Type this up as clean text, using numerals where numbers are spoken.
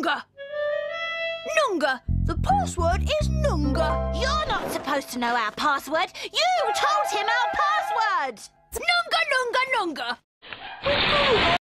Nunga! Nunga! The password is Nunga! You're not supposed to know our password! You told him our password! Nunga, Nunga, Nunga!